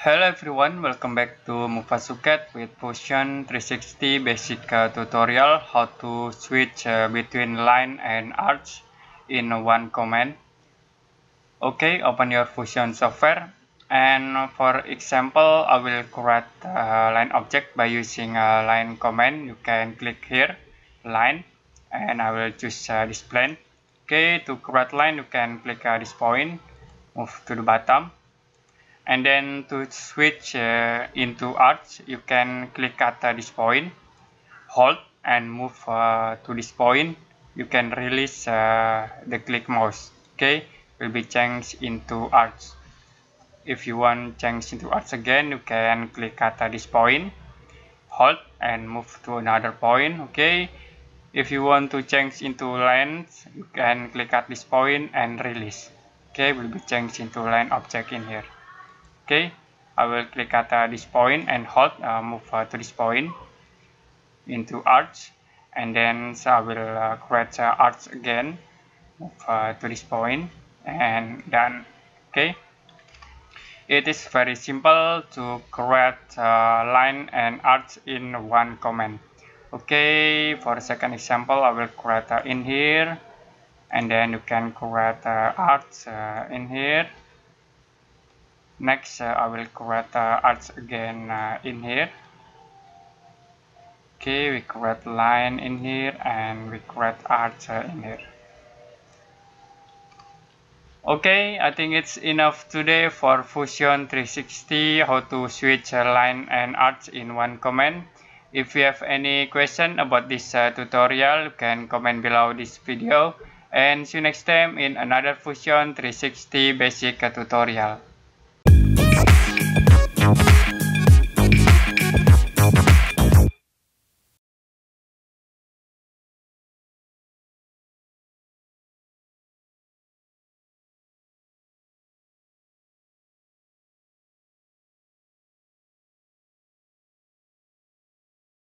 Hello everyone, welcome back to Mufasuket with Fusion 360 basic tutorial how to switch between line and arch in one command. Okay, open your Fusion software, and for example I will create a line object by using a line command. You can click here, line, and I will choose this plane. Okay, to create line you can click this point, move to the bottom. And then to switch into arch, you can click at this point, hold and move to this point. You can release the click mouse. Okay, will be changed into arch. If you want change into arch again, you can click at this point, hold and move to another point. Okay, if you want to change into lines, you can click at this point and release. Okay, will be changed into line object in here. Okay, I will click at this point and hold, move to this point into arch, and then I will create arch again, move to this point, and done. Okay, it is very simple to create line and arch in one command. Okay, for the second example, I will create in here, and then you can create arch in here. Next, I will create arch again in here. Okay, we create line in here and we create arch in here. Okay, I think it's enough today for Fusion 360, how to switch line and arch in one command. If you have any question about this tutorial, you can comment below this video. And see you next time in another Fusion 360 basic tutorial.